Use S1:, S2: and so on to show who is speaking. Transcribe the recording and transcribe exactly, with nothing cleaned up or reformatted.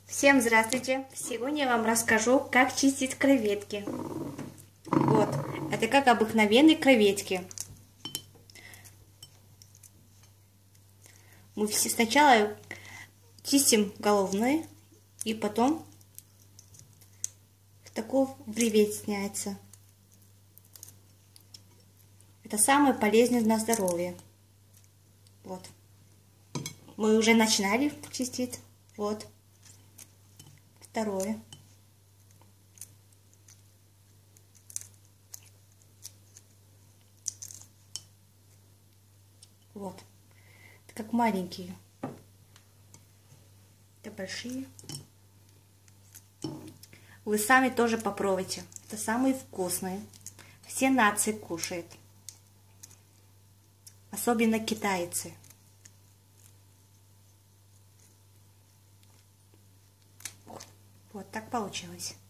S1: Всем здравствуйте! Сегодня я вам расскажу, как чистить креветки. Вот, это как обыкновенные креветки. Мы все сначала чистим головные, и потом такой бревет сняется. Это самое полезное на здоровье. Вот. Мы уже начинали чистить. Вот. Второе. Вот. Это как маленькие. Это большие. Вы сами тоже попробуйте. Это самые вкусные. Все нации кушают. Особенно китайцы. Вот так получилось.